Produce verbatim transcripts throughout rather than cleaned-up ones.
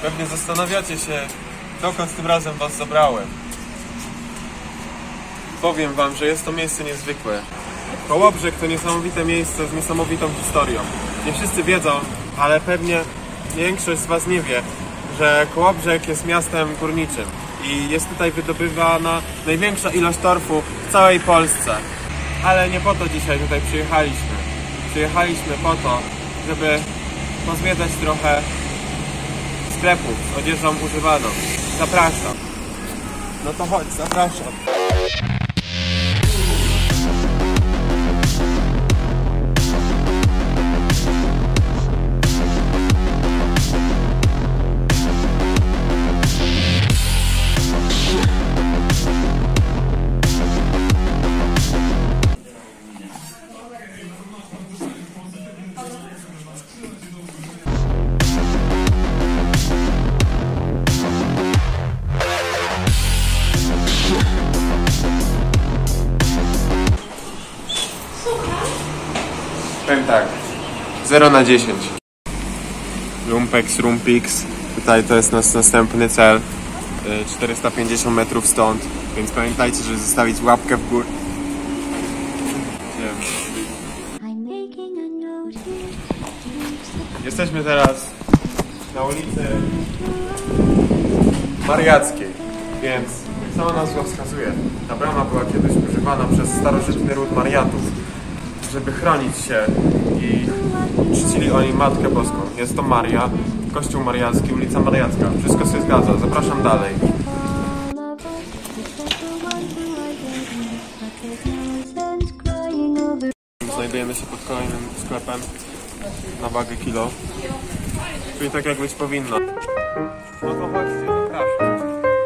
Pewnie zastanawiacie się, dokąd tym razem was zabrałem. Powiem wam, że jest to miejsce niezwykłe. Kołobrzeg to niesamowite miejsce z niesamowitą historią. Nie wszyscy wiedzą, ale pewnie większość z was nie wie, że Kołobrzeg jest miastem górniczym i jest tutaj wydobywana największa ilość torfu w całej Polsce. Ale nie po to dzisiaj tutaj przyjechaliśmy. Przyjechaliśmy po to, żeby pozwiedzać trochę sklepów z odzieżą używaną. Zapraszam. No to chodź, zapraszam. Powiem tak, zero na dziesięć. Lumpex, Rumpix. Tutaj to jest nasz następny cel. czterysta pięćdziesiąt metrów stąd. Więc pamiętajcie, żeby zostawić łapkę w górę. Jesteśmy teraz na ulicy Mariackiej. Więc jak sama nazwa wskazuje, ta brama była kiedyś używana przez starożytny ród Mariatów, żeby chronić się i czcili oni Matkę Boską. Jest to Maria, Kościół Mariacki, ulica Mariacka. Wszystko się zgadza. Zapraszam dalej. Znajdujemy się pod kolejnym sklepem na wagę kilo. Czyli tak jak być powinno. No to chodźcie, zapraszam.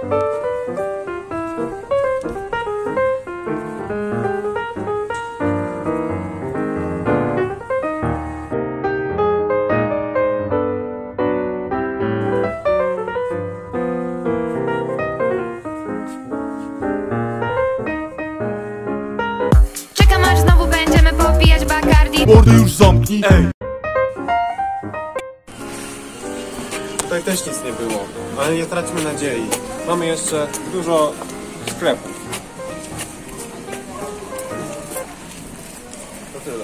Mordy już zamknij! Ej! Tutaj też nic nie było, ale nie traćmy nadziei. Mamy jeszcze dużo sklepów. To tyle.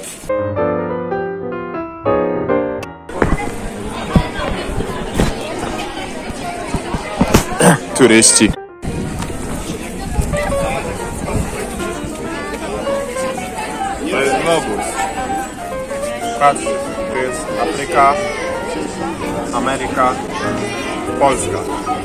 Turyści. To jest globus. Patrz, to jest Afryka, Ameryka, Polska.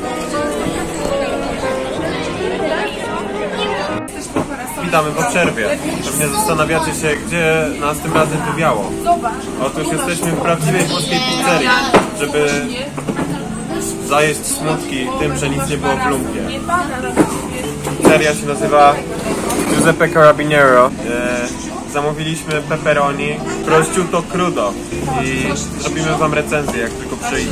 Witamy po przerwie. Pewnie zastanawiacie się, gdzie nas tym razem wywiało. Otóż jesteśmy w prawdziwej polskiej pizzerii, żeby zajeść smutki tym, że nic nie było w lumpie. Pizzeria się nazywa Giuseppe Carabiniero. Zamówiliśmy pepperoni, prosciutto crudo i zrobimy wam recenzję, jak tylko przyjdą.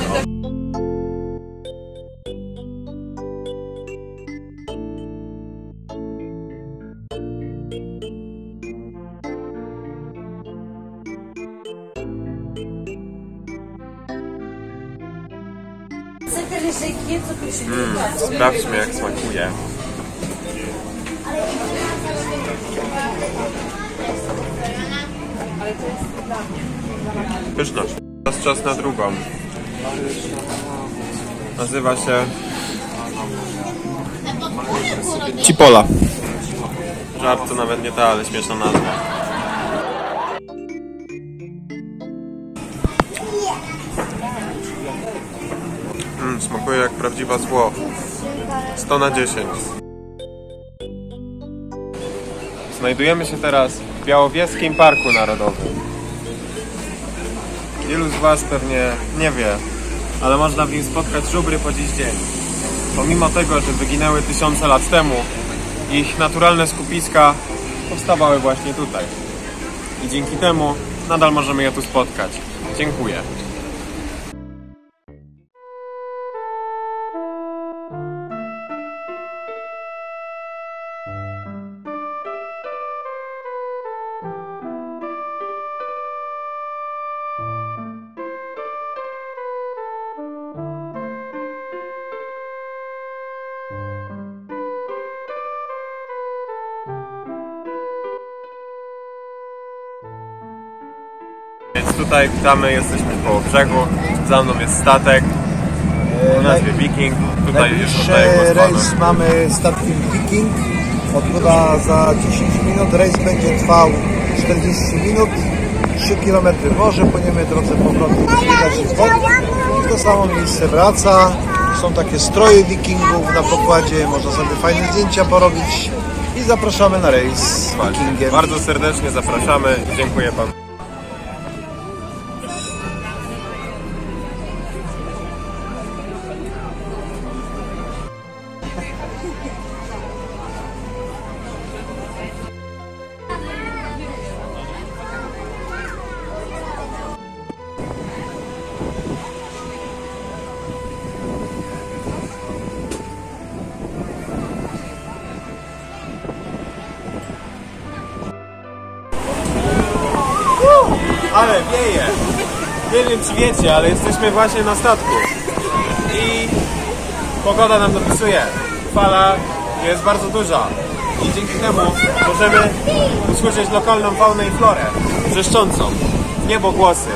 Mm, sprawdźmy, jak smakuje. Pyszność. Teraz czas na drugą. Nazywa się Cipolla. Żart to nawet nie ta, ale śmieszna nazwa. Mm, smakuje jak prawdziwa zło. sto na dziesięć. Znajdujemy się teraz w Białowieskim Parku Narodowym. Wielu z was pewnie nie wie, ale można w nim spotkać żubry po dziś dzień. Pomimo tego, że wyginęły tysiące lat temu, ich naturalne skupiska powstawały właśnie tutaj. I dzięki temu nadal możemy je tu spotkać. Dziękuję. tutaj, witamy, jesteśmy koło brzegu. Za mną jest statek o nazwie Viking. Tutaj już oddaję Najbliższy głos panu. rejs mamy statkiem Viking. Odbywa za dziesięć minut. Rejs będzie trwał czterdzieści minut. trzy kilometry morze, po niemej drodze powrotnej widać jest wod. I w to samo miejsce wraca. Są takie stroje wikingów na pokładzie, można sobie fajne zdjęcia porobić. I zapraszamy na rejs z Wikingiem. Bardzo serdecznie zapraszamy. Dziękuję panu. Ale wieje! Nie wiem czy wiecie, ale jesteśmy właśnie na statku i pogoda nam dopisuje. Fala jest bardzo duża i dzięki temu możemy usłyszeć lokalną faunę i florę wrzeszczącą, niebogłosy.